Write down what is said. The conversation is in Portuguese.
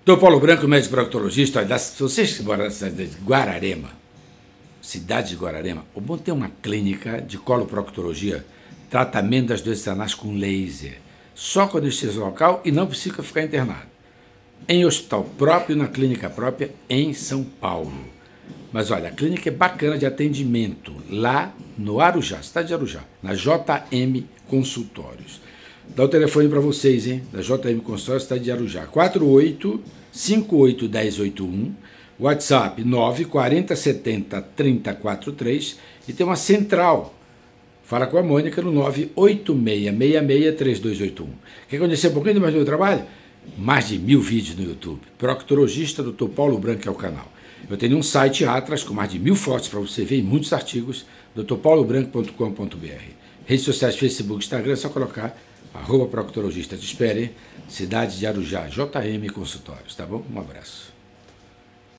Doutor Paulo Branco, médico proctologista. Olha, se vocês que moram na cidade de Guararema, o bom tem uma clínica de coloproctologia, tratamento das doenças anais com laser, só com anestesia local e não precisa ficar internado. Em hospital próprio, na clínica própria, em São Paulo. Mas olha, a clínica é bacana de atendimento, lá no Arujá, cidade de Arujá, na JM Consultórios. Dá o telefone para vocês, hein? Da JM Consultórios, cidade de Arujá. 48-58-1081, WhatsApp 94070-3043 e tem uma central. Fala com a Mônica no 98666-3281. Quer conhecer um pouquinho mais do meu trabalho? Mais de 1000 vídeos no YouTube. Proctologista Dr. Paulo Branco é o canal. Eu tenho um site Atlas com mais de 1000 fotos para você ver e muitos artigos, drpaulobranco.com.br. Redes sociais, Facebook, Instagram, é só colocar @proctologista. Te espere, cidade de Arujá, JM Consultórios, tá bom? Um abraço.